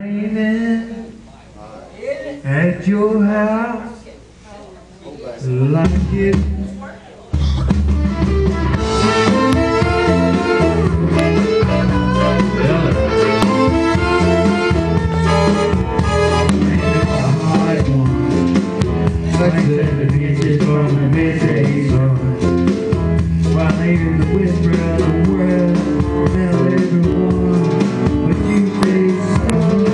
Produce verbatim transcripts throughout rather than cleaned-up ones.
raining at your house like it. Like seven inches from the midday sun, while leaving the whisper of the world, tell everyone what you say so.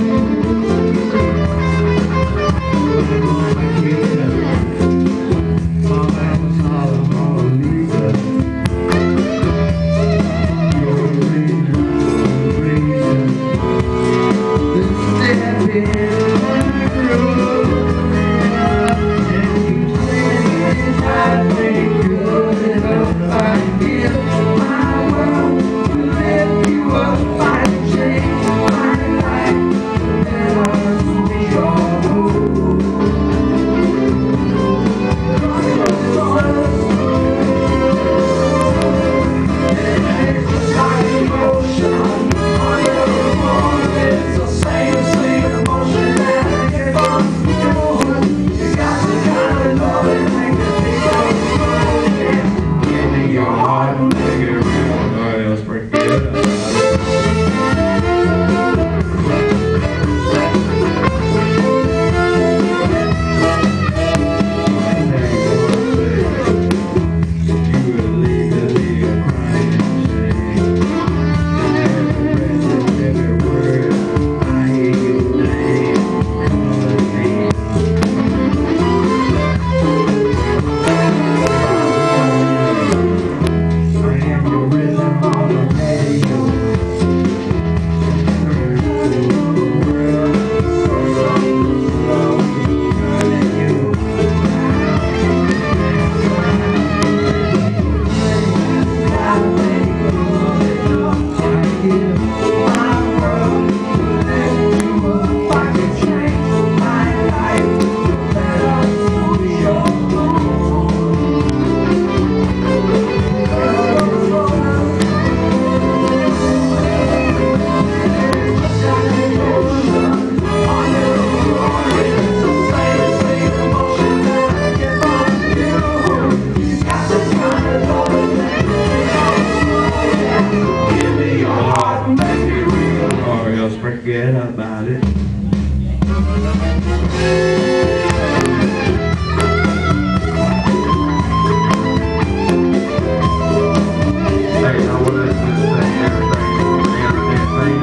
My mama kicked up, mama was all Mona Lisa. You're the reason, the reason, the step in the road. Forget about it. Hey, I want to just say everything, everything.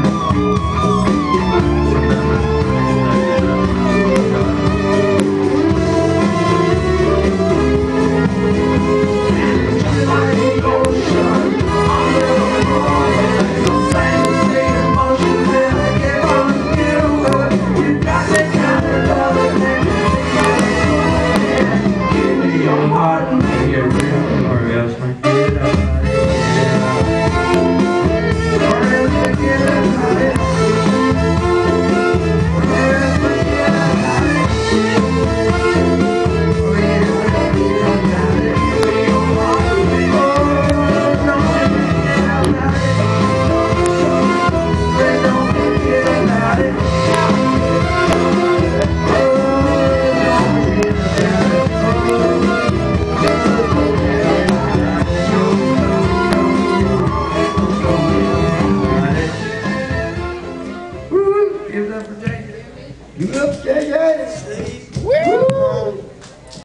Give it up for J J. Give it up, J J.